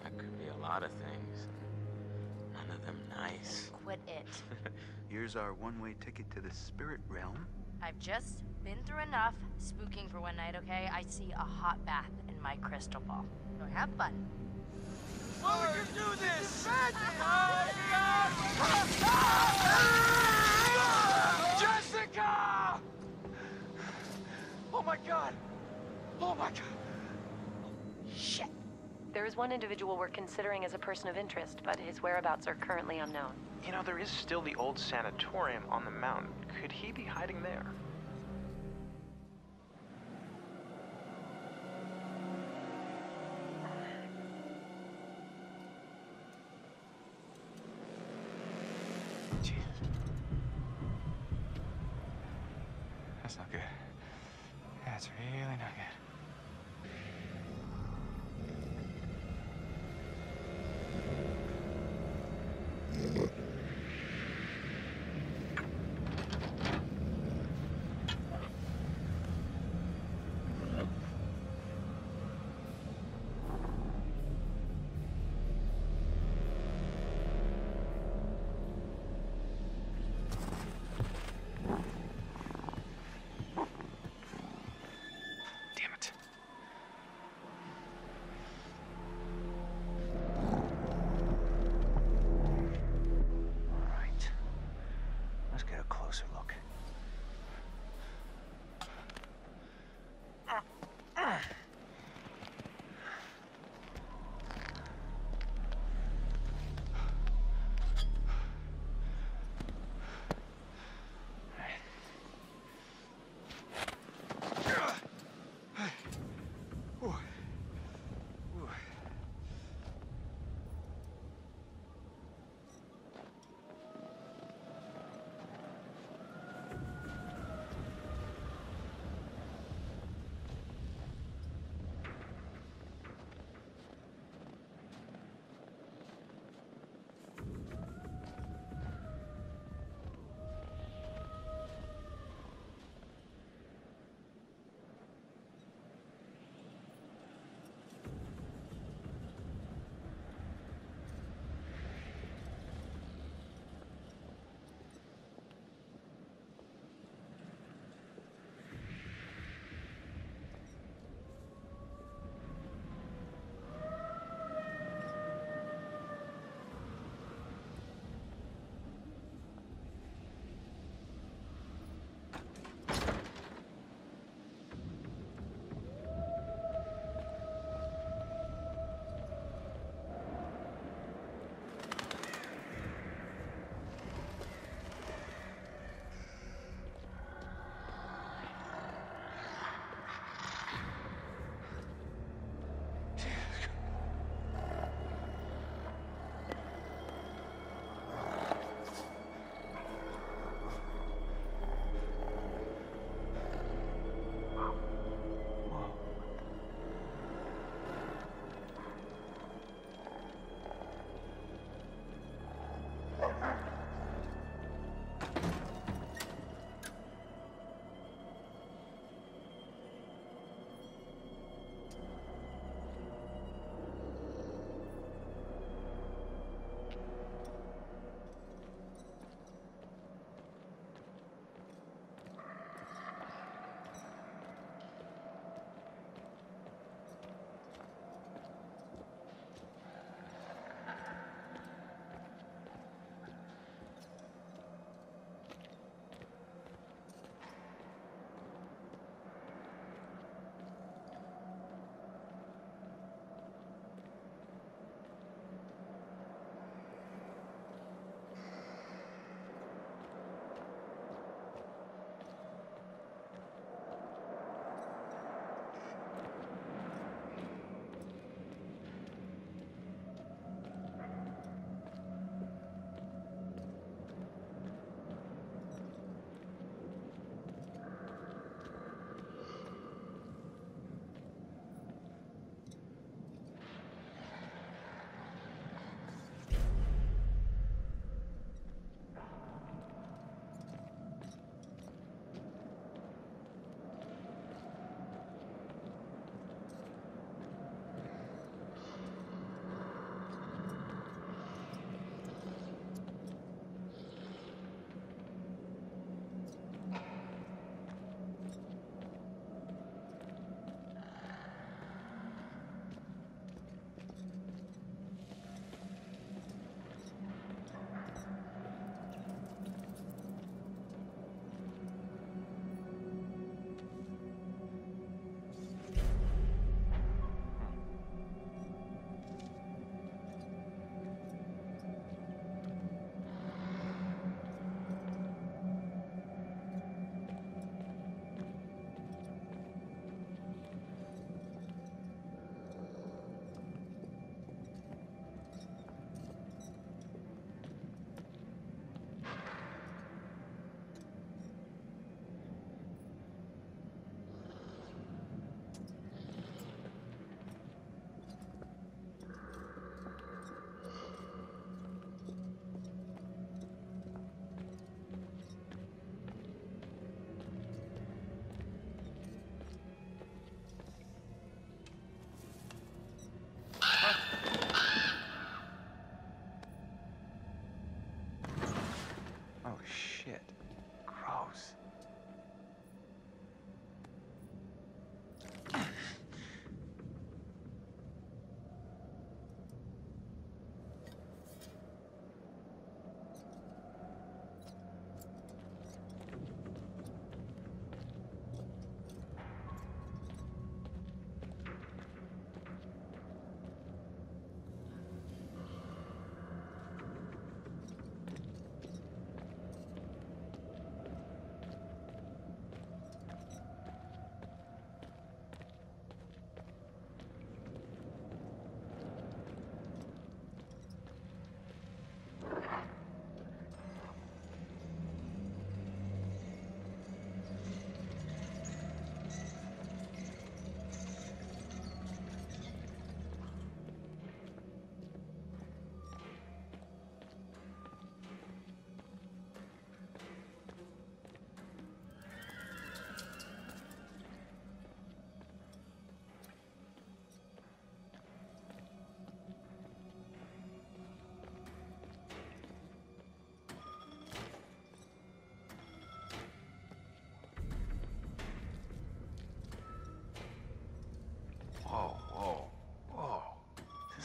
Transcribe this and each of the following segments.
That could be a lot of things. None of them nice. Quit it. Here's our one-way ticket to the spirit realm. I've just been through enough spooking for one night, okay? I see a hot bath in my crystal ball. So have fun. Well, we can do this! Jessica! Oh my god! Oh my god! Shit. There is one individual we're considering as a person of interest, but his whereabouts are currently unknown. You know, there is still the old sanatorium on the mountain. Could he be hiding there? Jesus. That's not good. That's really not good. Damn it.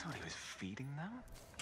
That's what he was feeding them?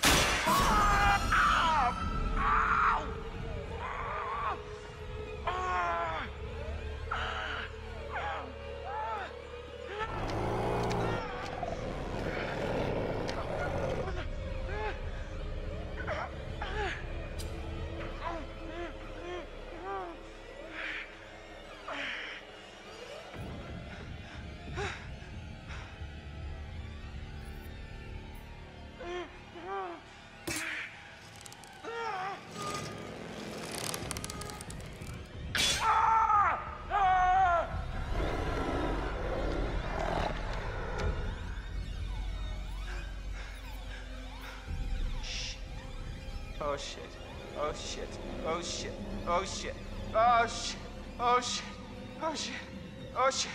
Oh shit. Oh shit. Oh shit. Oh shit. Oh shit. Oh shit. Oh shit. Oh shit.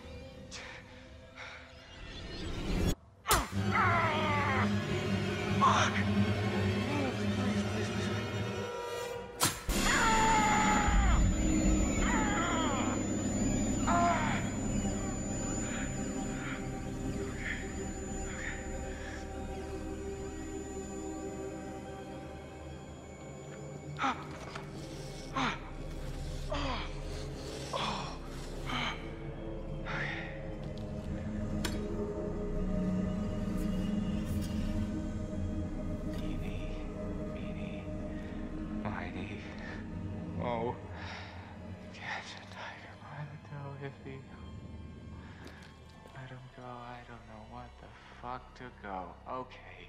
Fuck. Oh. Catch a tiger by the toe, Iffy. Let him go. I don't know what the fuck to go. Okay.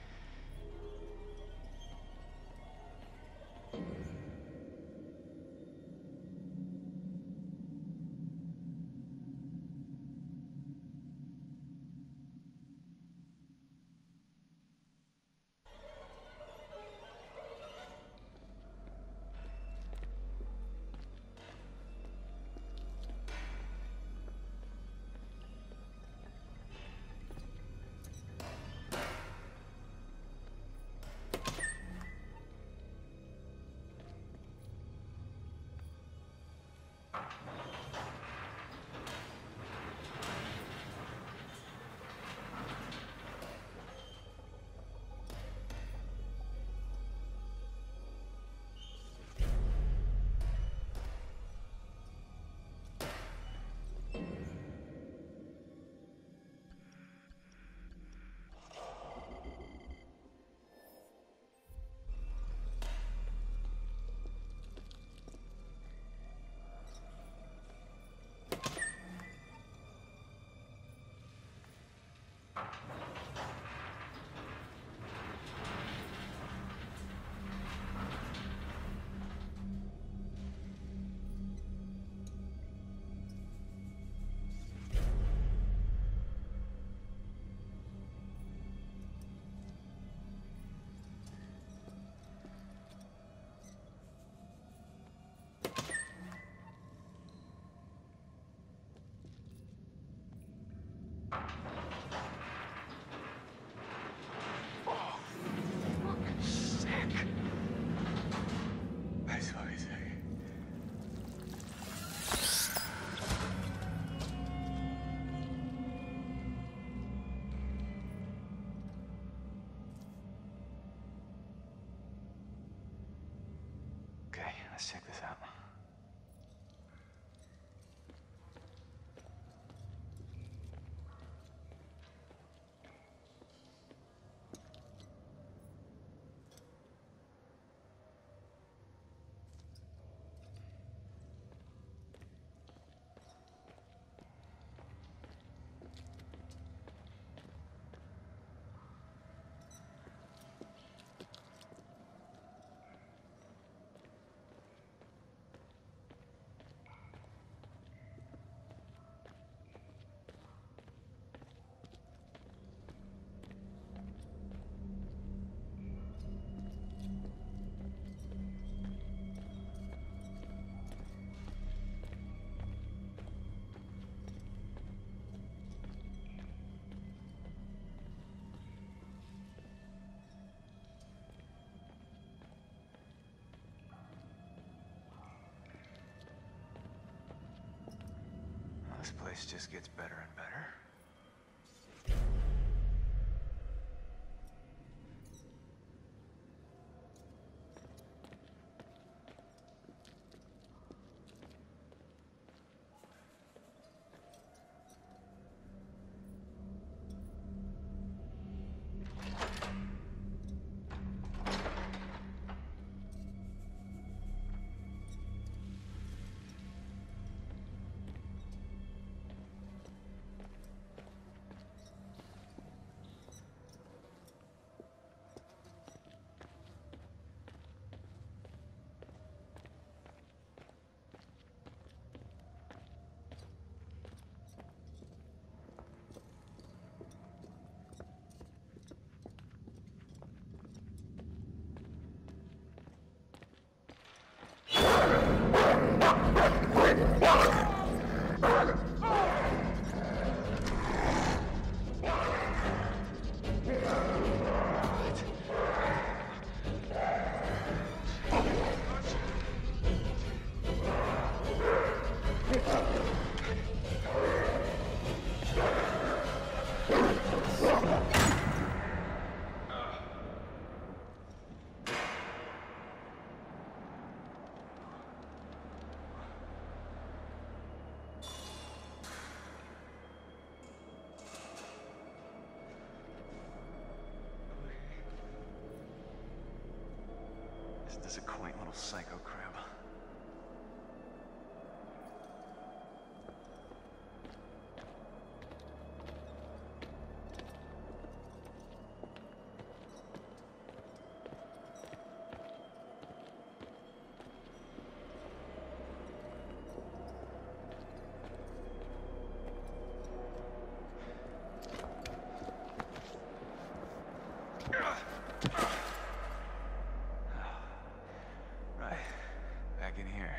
Let's check this out. This place just gets better and better. This is a quaint little psycho crib. Right, back in here.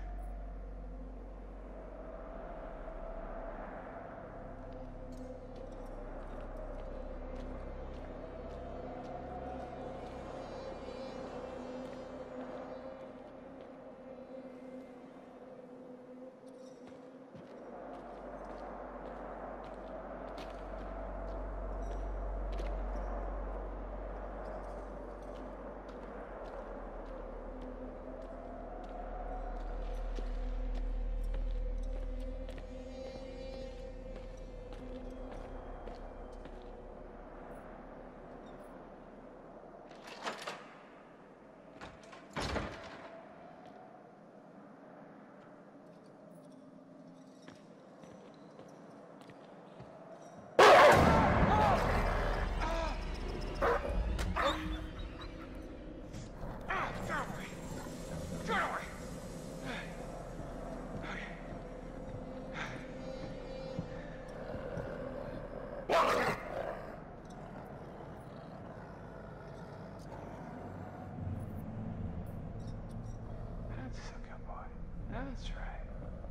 That's a good boy. That's right.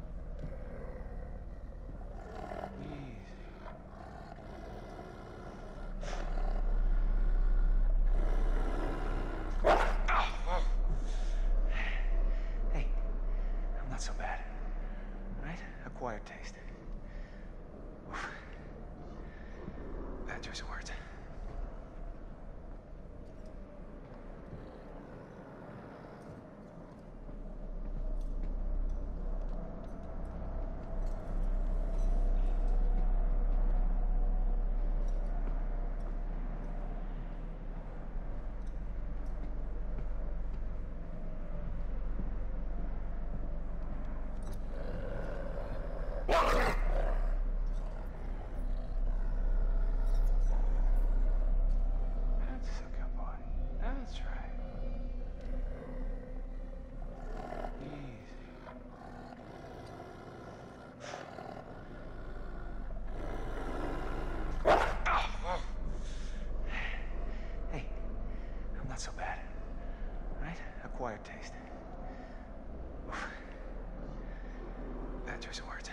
Easy. Hey, I'm not so bad. Right? Acquired taste. Oof. Bad choice of words. That's a good boy. That's right. Easy. Hey, I'm not so bad. Right? Acquired taste. Oof. Bad choice of words.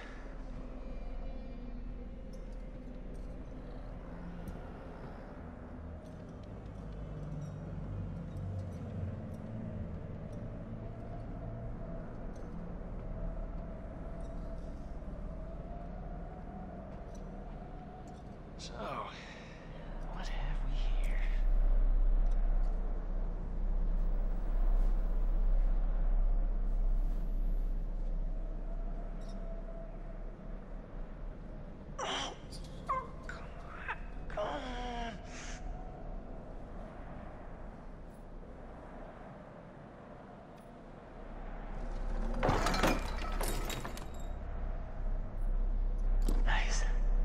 So, what have we here? Come on. Nice.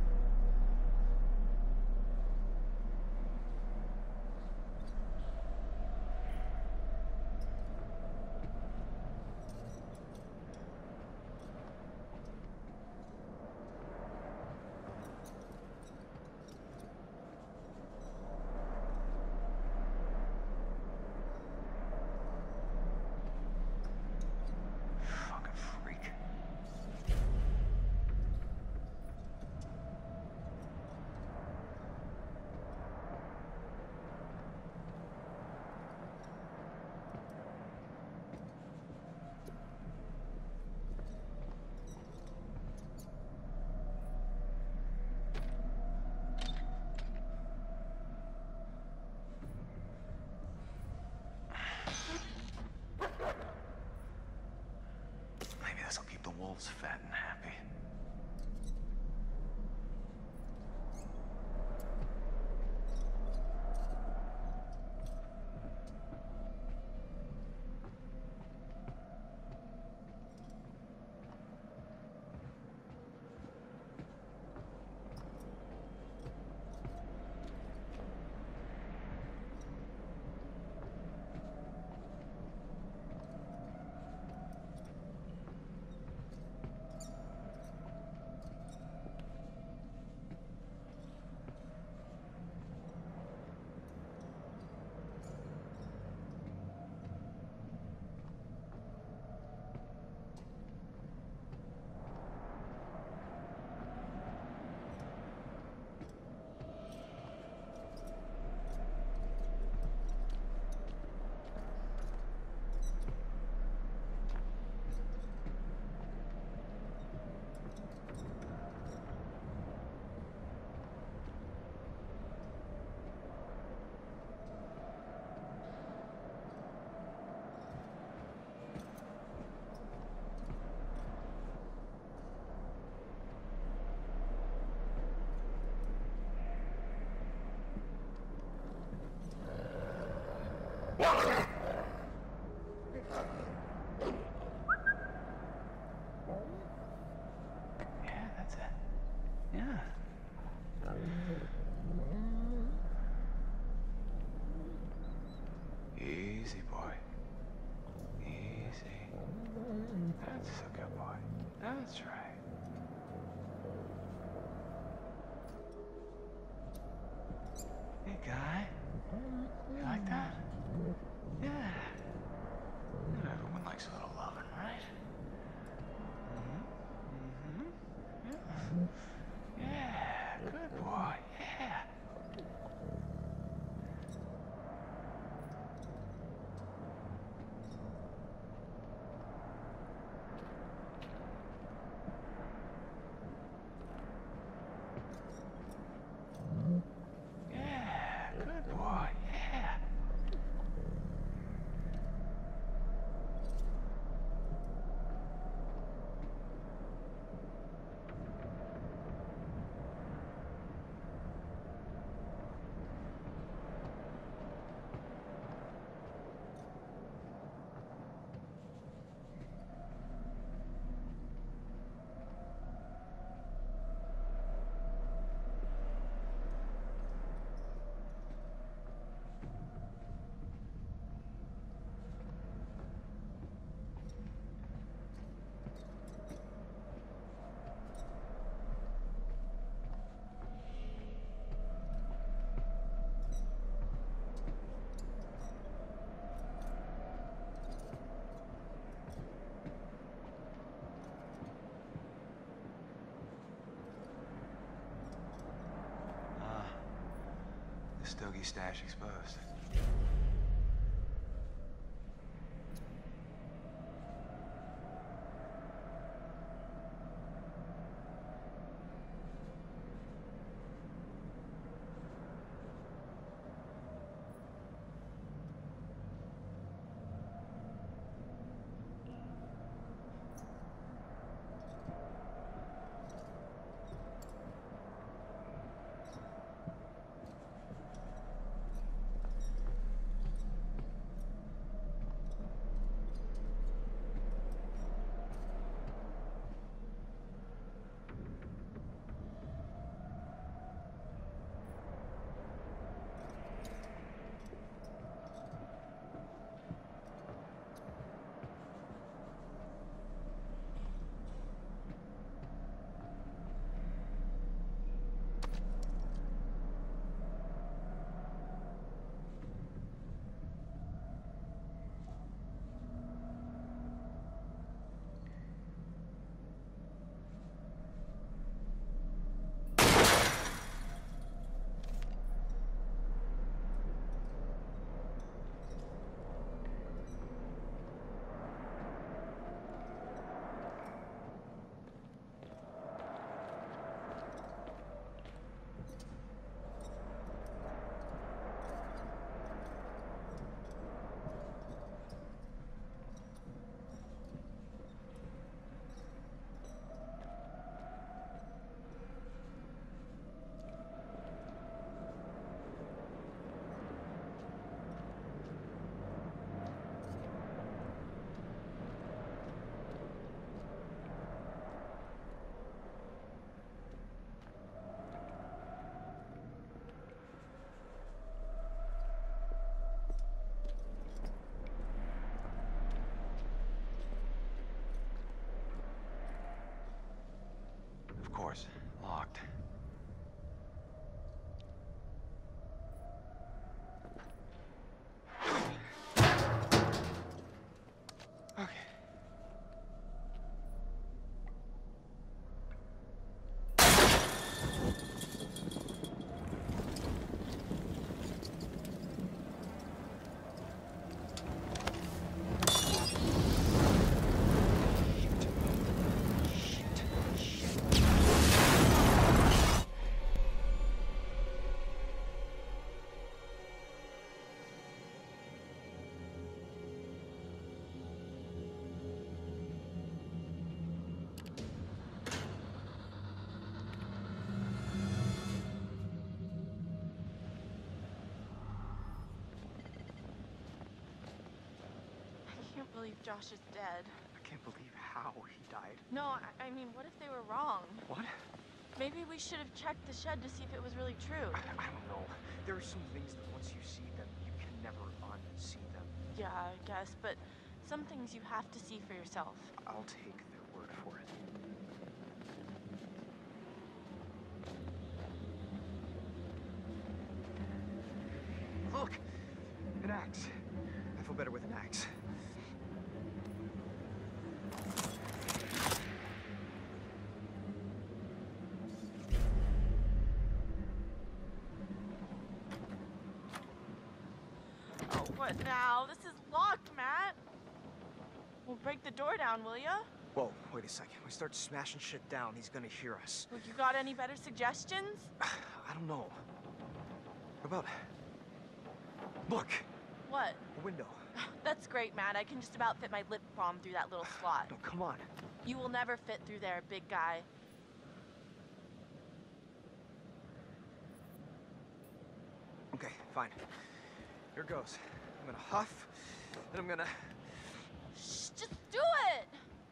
Fucking freak. Maybe this'll keep the wolves fat and happy. That's right. Hey, guy. You like that? Yeah. Everyone likes a little loving, right? Yeah. Yeah. Good boy. Yeah. Yeah. Good boy. Yeah. The Stogie stash exposed. Of course, locked. Okay. I can't believe Josh is dead. I can't believe how he died. No, I mean, what if they were wrong? What? Maybe we should have checked the shed to see if it was really true. I don't know. There are some things that once you see them, you can never unsee them. Yeah, I guess, but some things you have to see for yourself. I'll take their word for it. an axe. I feel better with an axe. Oh, what now? This is locked, Matt. Well, break the door down, will ya? Whoa, wait a second. We start smashing shit down, he's gonna hear us. Well, you got any better suggestions? I don't know. What about... Look! What? A window. That's great, Matt. I can just about fit my lip balm through that little slot. No, come on. You will never fit through there, big guy. Okay, fine. Here goes. I'm gonna huff, then I'm gonna... Shh, just do it!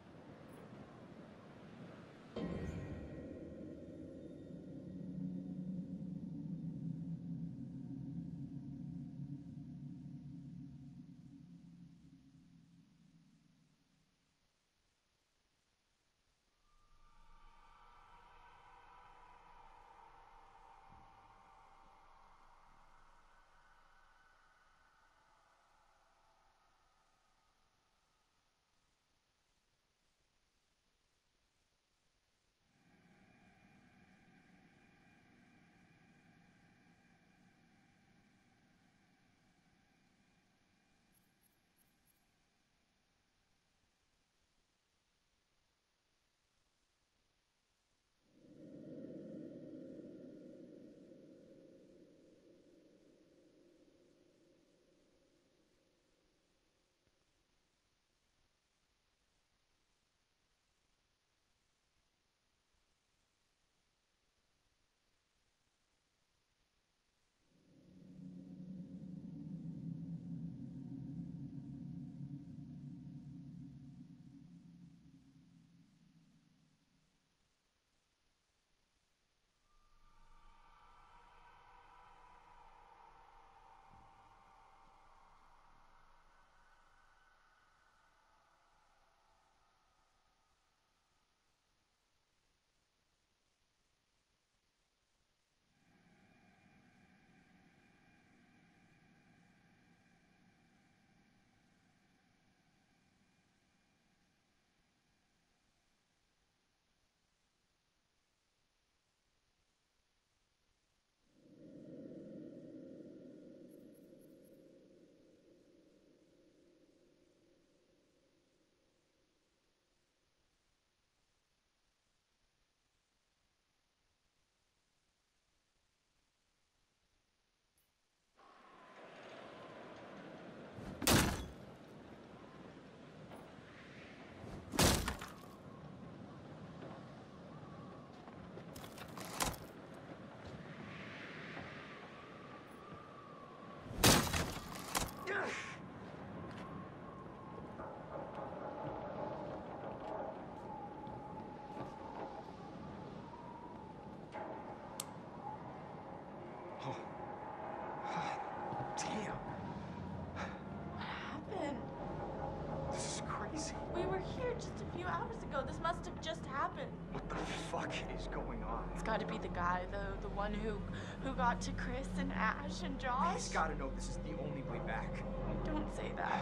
This must have just happened. What the fuck is going on? It's got to be the guy, the one who got to Chris and Ash and Josh. He's got to know this is the only way back. Don't say that.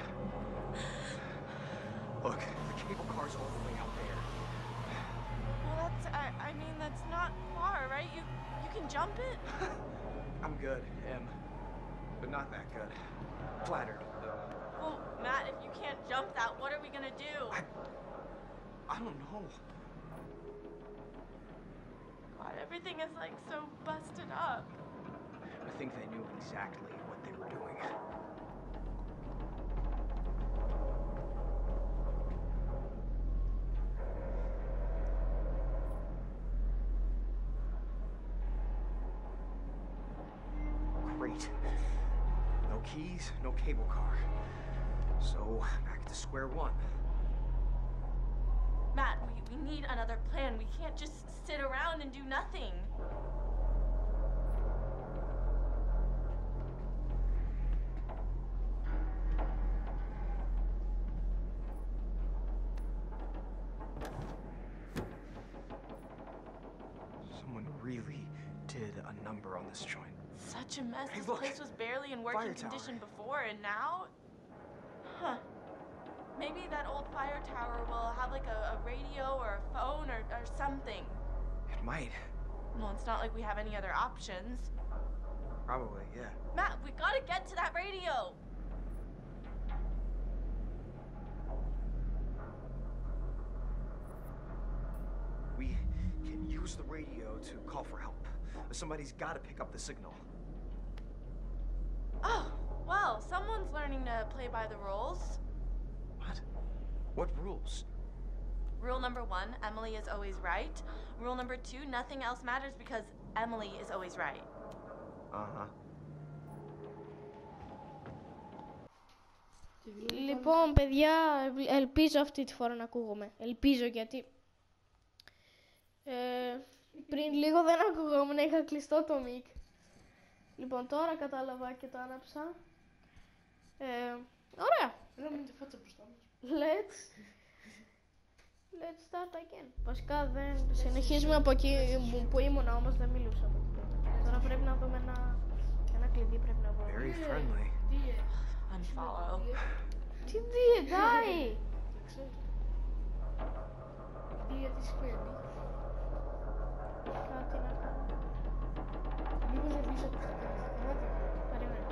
Look, the cable car's all the way out there. Well, I mean, that's not far, right? You can jump it? I'm good, but not that good. Flattered, though. Well, Matt, if you can't jump that, what are we gonna do? I don't know. God, everything is like so busted up. I think they knew exactly what they were doing. Great. No keys, no cable car. So, back to square one. Matt, we need another plan. We can't just sit around and do nothing. Someone really did a number on this joint. such a mess. Hey, This look. place was barely in working Fire tower. condition before, and now? Huh. Maybe that old fire tower will have like a radio or a phone or something. It might. Well, it's not like we have any other options. Probably, yeah. Matt, we gotta get to that radio! We can use the radio to call for help. Somebody's gotta pick up the signal. Oh, well, someone's learning to play by the rules. What? What rules? Rule number 1, Emily is always right. Rule number 2, nothing else matters because Emily is always right. Uh-huh. Λοιπόν, παιδιά, ελπίζω αυτή τη φορά να ακούγομαι. Ελπίζω γιατί πριν λίγο δεν ακούγόμουν, είχα κλειστό το mic. Λοιπόν, τώρα κατάλαβα και το άναψα. Ωραία. Let's start again. Βασικά δεν συνεχίζουμε από εκεί που ήμουνα, όμως δεν μιλούσα από εκεί. Τώρα πρέπει να δούμε ένα κλειδί, πρέπει να βρούμε. Very friendly. Unfollow. Τι διετάει! Γιατί σκέφτει. Κάτι να κάνω. Μήπως δεν πίσω από αυτό. Περιμένω.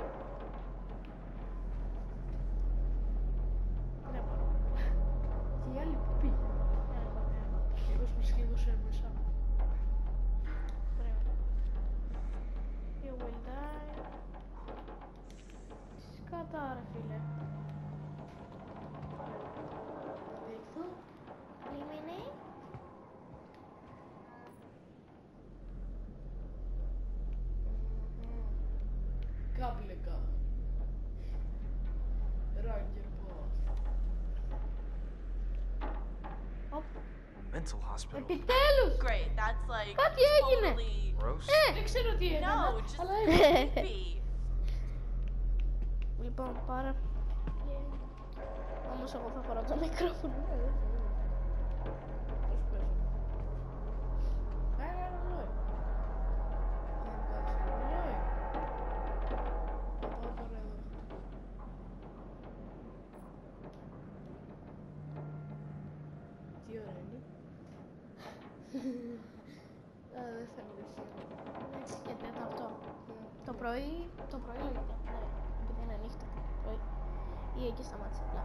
Δεν μπορώ. Και η άλλη που πήγε. Εγώ που σκέφτομαι μέσα. Περιμένω. You will die. Σκάτα ρε φίλε. Eliminate. Κάμπλεκα. Ranger boss. Mental hospital. Επιτέλους! Great, that's like Κάτι έγινε! totally... Gross. Δεν ξέρω τι έγινε. No, just αλλά creepy. Λοιπόν, πάρα. Όμως εγώ θα φοράω το μικρόφωνο. Τι ώρα είναι? Δεν φαίνεται σήμερα. 6 και 4. Το πρωί λογικά. Ναι, επειδή είναι νύχτα. Πρωί. Ή εκεί σταμάτησε απλά.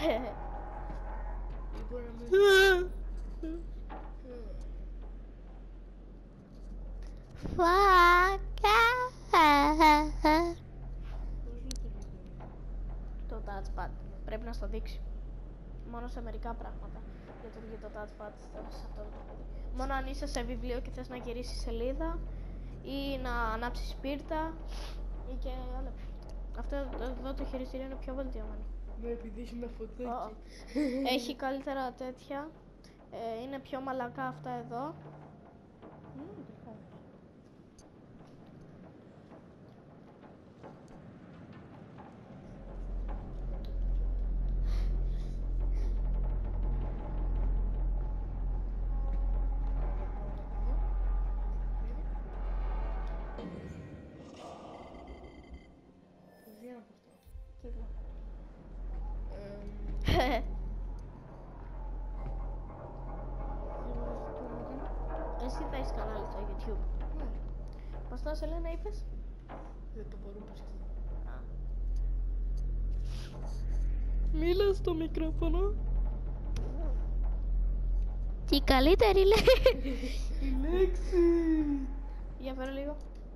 Το touchpad. Πρέπει να στο δείξει. Μόνο σε μερικά πράγματα λειτουργεί το touchpad σε αυτό το παιδί. Μόνο αν είσαι σε βιβλίο και θες να γυρίσεις σελίδα ή να ανάψεις σπίρτα ή και άλλα. Αυτό εδώ το χειριστήριο είναι πιο βελτιωμένο. Ναι, επειδή έχει ένα φωτάκι. Έχει καλύτερα τέτοια. Είναι πιο μαλακά αυτά εδώ. Εσύ θα έχεις κανάλι στο YouTube. Πώς θα σε λένε, είπες? Δεν το μπορούμε να μίλα στο μικρόφωνο. Τι καλύτερη λέξη. Η λέξη. Για φέρω λίγο.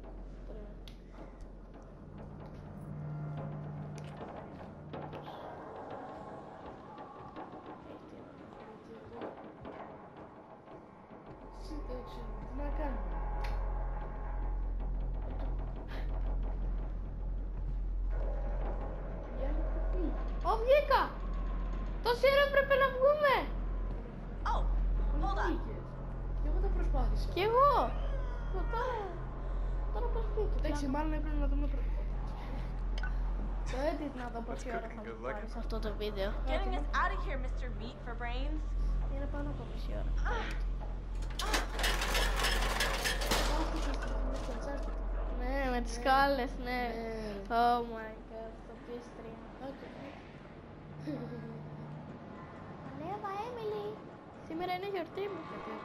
Να κάνω. Ω, βγήκα! Τόση ώρα έπρεπε να βγούμε! Oh, hold on. Και εγώ το προσπάθησα. Κι εγώ! Τώρα πώς βγήκε. Εντάξει, μάλλον έπρεπε να δούμε το edit να δω πόση ώρα θα μου πάρεις αυτό το βίντεο. Getting us out of here, Mr. Meat for Brains. Είναι πάνω από μισή ώρα. Ναι, με τις σκάλες, ναι. Oh my god, το PS3. Ανέβα, Έμιλι. Σήμερα είναι γιορτή μου.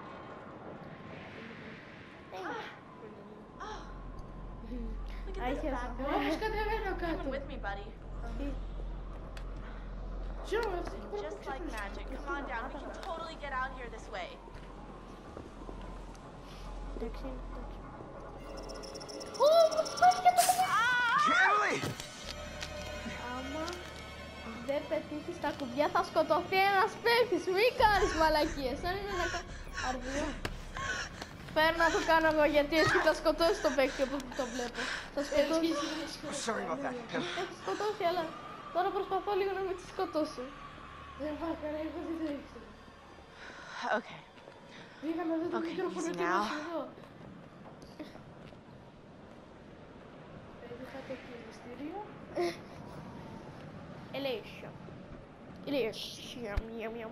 Look at this bad boy. Come with me, buddy. Just like magic. Come on down. We can totally get out here this way. Emily! Άμα δεν πετύχεις τα κουμπιά θα σκοτωθεί ένας παίκτης. Μην κάνεις μαλακίες. Αν είναι να αρδιό. Φέρω να το κάνω εγώ γιατί εσύ θα σκοτώσεις τον παίκτη όπως το βλέπω. Θα σκοτώσει. Sorry about that. Έχει σκοτώσει, αλλά τώρα προσπαθώ λίγο να μην τη σκοτώσω. Δεν πάω καλά, εγώ δεν το ήξερα. Okay. Πήγαμε εδώ το μικρόφωνο και είμαστε εδώ. Είχα το κλειστήριο. Ελέησιο. Ελέησιο. Μιαου μιαου.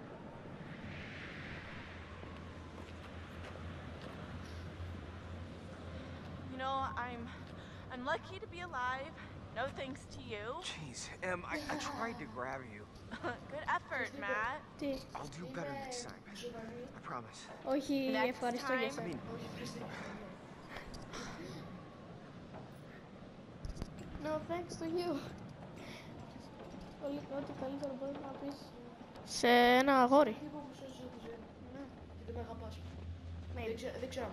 You know, I'm lucky to be alive. No thanks to you. Jeez, Em, I tried to grab you. Good effort, Matt. Τι. I'll do better next time. I promise. Όχι, Next ευχαριστώ για time. I σένα. mean, No thanks to you. Ό,τι καλύτερο μπορείς να πεις σε ένα αγόρι. Δεν με αγαπάς. Δεν ξέρω.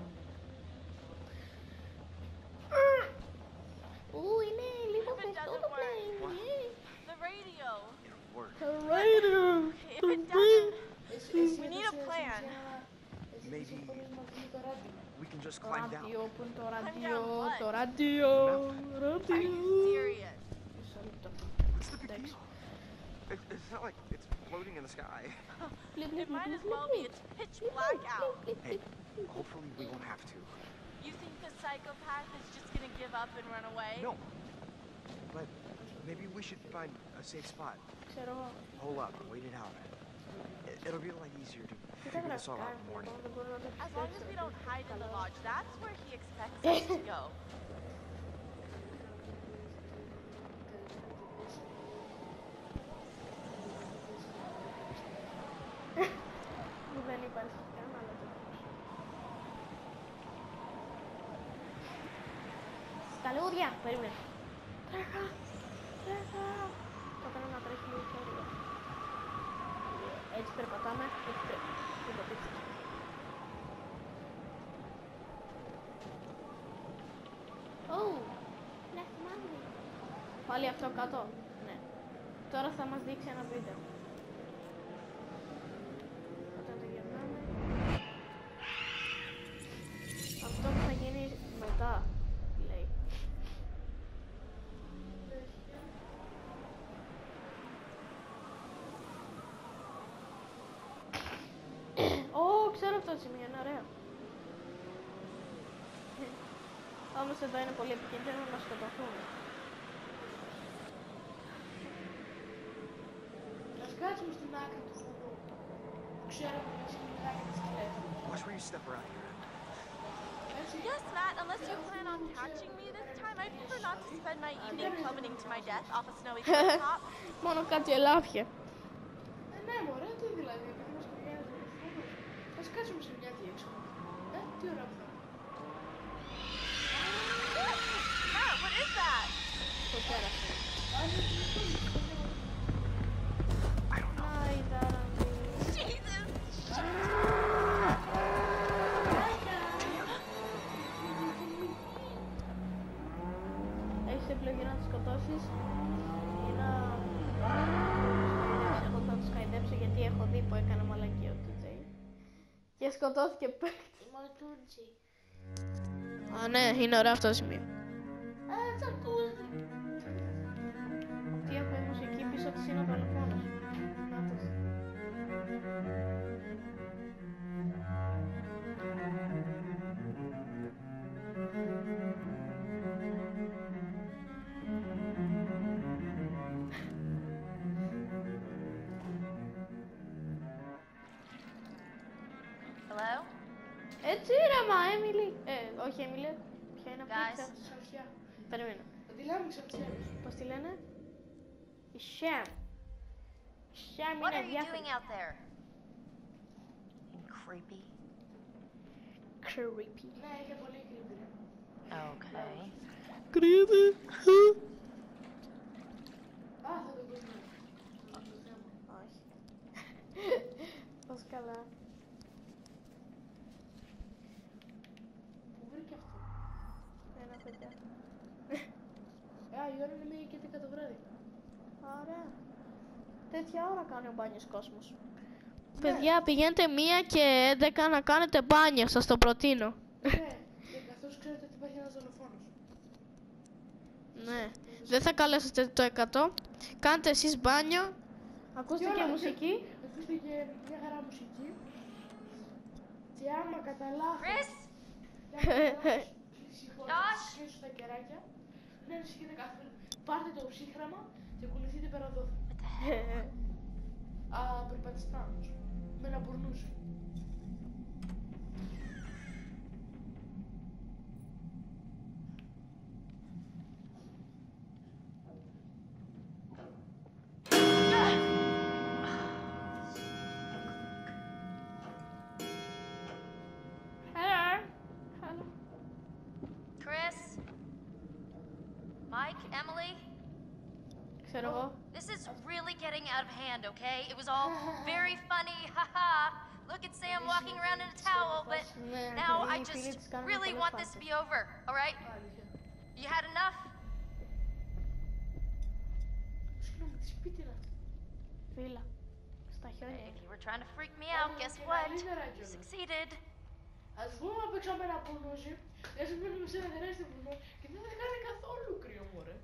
Είναι λίγο φεστό το plane. The radio. it'll work. Το radio. If it doesn't, we need a plan. Maybe we can just climb down. Ράδιο, πού είναι το Climb ράδιο, down what? το ράδιο, Are you serious? What's the big deal? It's not like it's floating in the sky. It might as well be. It's pitch black out. Hey, hopefully we won't have to. You think the psychopath is just gonna give up and run away? No. But maybe we should find a safe spot. Ξέρω εγώ. Hole up, wait it out. It'll be a lot easier to figure this all out in the morning. As long as we don't hide in the lodge, that's where he expects us to go. Δεν υπάρχει καν, αλλά το στα λεούδια, περίμενε. Τρέχα, τρέχα. Το έκανα να τρέχει λίγο πιο γρήγορα. Έτσι περπατάμε, έτσι τρέχει. Λοιπόν, έτσι. Ω, left money. Πάλι αυτό κάτω, ναι. Τώρα θα μας δείξει ένα βίντεο. Όταν το γυρνάμε. Αυτό που θα γίνει μετά, λέει. Ω, ξέρω αυτό το σημείο, είναι ωραίο. Όμως εδώ είναι πολύ επικίνδυνο να σκοτωθούν. Ας κάτσουμε στην άκρη του χώρου. Ξέρω που είναι σκηνικά και σκελέτα. Watch where you step around here. Yes, Matt, unless you plan on catching me this time, I'd prefer not to spend my evening plummeting to my death off a snowy cliff-top. Μόνο κάτι ελάφια. Ναι, μωρέ, τι δηλαδή, επειδή μας πηγαίνει το χώρο. Ας κάτσουμε σε μια διέξω. Τι ωραία που θα είναι. Matt, what is that? Το πέρασε. I don't know. Άι, δάραντι. Jesus! Έχεις επιλογή να τους σκοτώσεις ή να εγώ θα τους χαϊδέψω γιατί έχω δει που έκανε μαλακία του Τζέι και σκοτώθηκε παίκτης. Μαλτούτσι. Α, ναι, είναι ωραίο αυτό το σημείο. Τσακούζι. Τι έχω η μουσική πίσω της είναι ο δολοφόνος. Νάτος. Hello? Έτσι ρε μα, Έμιλι. Όχι, Έμιλι. Ποια είναι αυτή? Guys. Σαρφιά. Περίμενα. Θα τη λάμψα από τις άλλες. Πώς τη λένε? Η Sham. Η Sham What είναι are you διάφορη. doing out there? Creepy. Creepy. Ναι, είναι πολύ creepy. Okay. Creepy. Α, θα το δούμε. Όχι. Πώς καλά. Πού βρήκε αυτό? Ένα παιδιά. Η ώρα είναι 1 και 10 το βράδυ. Ωραία. Τέτοια ώρα κάνει ο μπάνιος κόσμος. Παιδιά, πηγαίνετε 1 και 11 να κάνετε μπάνιο, σας το προτείνω. Ναι, και καθώς ξέρετε ότι υπάρχει ένας δολοφόνος. Ναι. Δεν θα καλέσετε το 100. Κάντε εσείς μπάνιο. Ακούστε και όλα, μουσική. Ακούστε και μια χαρά μουσική. Και άμα κατά λάθος... Chris? Josh? Κλείσου τα κεράκια. Δεν ανησυχείτε καθόλου. Πάρτε το ψύχραμα και ακολουθείτε πέρα εδώ. Περπατιστά όμως. Με ένα μπουρνούζι. Chris? Mike? Emily? Ξέρω εγώ. This is really getting out of hand, okay? It was all very funny, haha. Look at Sam walking around in a towel, but now I just really want this to be over, alright? You had enough? Συγγνώμη, τι σπίτι είναι αυτό? Φίλα. Στα χιόνια. If you were trying to freak me out, guess what? You succeeded. Ας πούμε να παίξαμε ένα μπουρνούζι, έτσι μένουμε σε ένα τεράστιο βουνό και δεν θα κάνει καθόλου κρύο, μωρέ.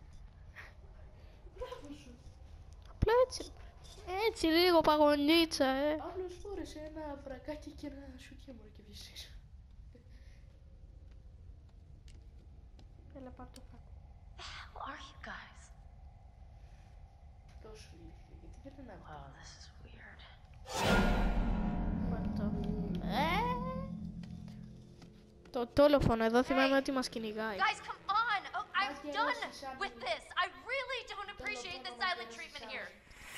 Μπράβο σου. Απλά έτσι. Έτσι λίγο παγωνίτσα, Άλλος φόρεσε ένα βρακάκι και ένα σούκια, μωρέ, και βγήσεις. Έλα, πάρ' το φάκο. Who are you guys? Τόσο ηλίθεια, γιατί δεν είναι αυτό. Wow, this is weird. Πάρ' το. Το τόλοφωνο εδώ θυμάμαι ότι μας κυνηγάει. Guys, come on! Oh, I'm done with this! I really don't appreciate the silent treatment here.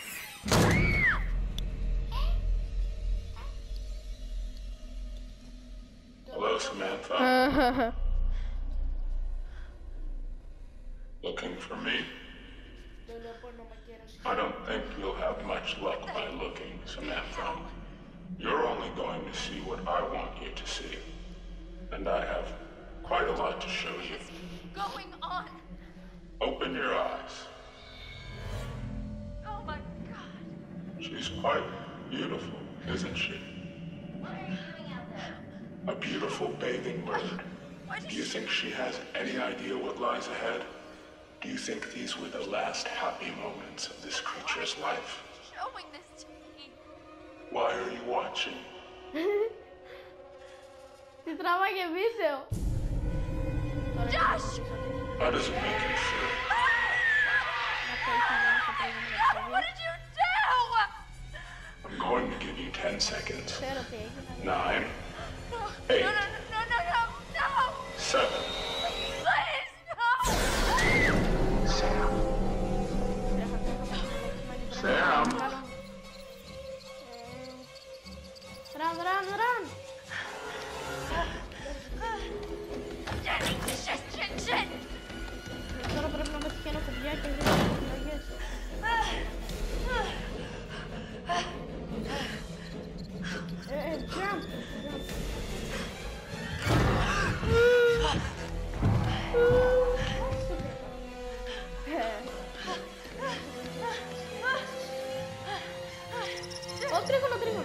Hello, Samantha. Looking for me? I don't think you'll have much luck by looking, Samantha. You're only going to see what I want you to see. And I have quite a lot to show you. What is going on? Open your eyes. Oh my god. She's quite beautiful, isn't she? What are you doing out there? A beautiful bathing bird. Do you think she has any idea what lies ahead? Do you think these were the last happy moments of this creature's life? Showing this to me. Why are you watching? Τι τράβαγε βίντεο. Josh! How does it make you feel? What did you do? I'm going to give you 10 seconds. Ξέρω τι έγινε. 9, No, 8, no, no, no, no, no! 7. Please, no! Sam. Sam. Run. Shit! Τώρα πρέπει να πετυχαίνω κουμπιά και δεν έχω επιλογές. Jump! Τρίγωνο.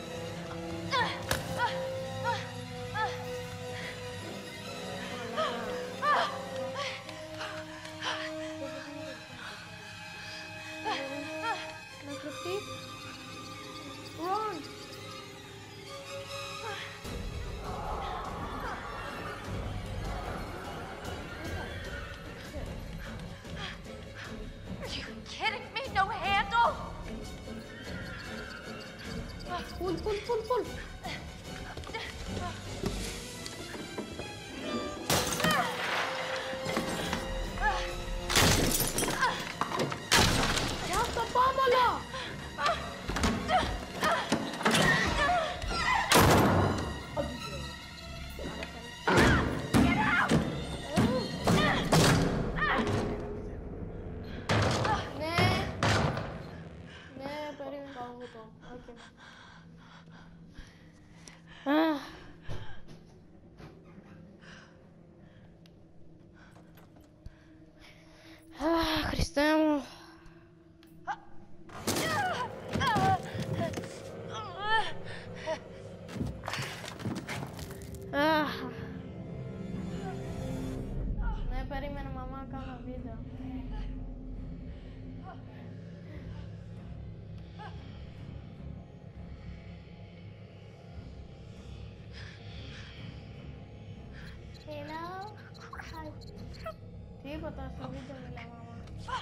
Να κρυφτεί. Run! Are you kidding me? No handle? Pull. Χριστέ μου. Ναι, περίμενε μαμά να κάνω βίντεο. Τίποτα στο βίντεο μιλά μαμά.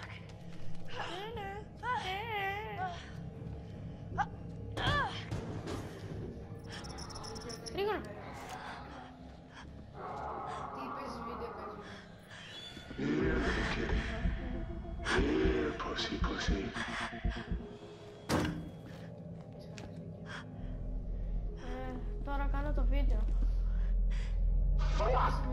Γρήγορα. Τι παίζεις βίντεο παίζεις? Here, little kitty. Here, pussy, pussy. Τώρα κάνω το βίντεο. Ωραία.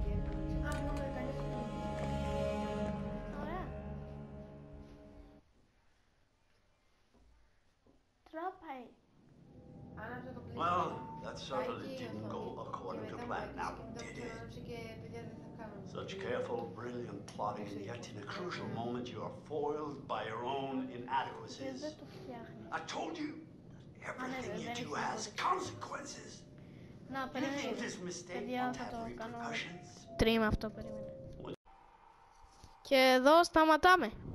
Τρόπαει. Well, that certainly didn't go according to plan, now did it? Such careful, brilliant plotting, and yet in a crucial moment you are foiled by your own inadequacies. I told you, everything you do has consequences. Να, You think this περίμενε. mistake Παιδιά, won't θα have το κάνω repercussions? stream αυτό, περίμενε. Και εδώ σταματάμε.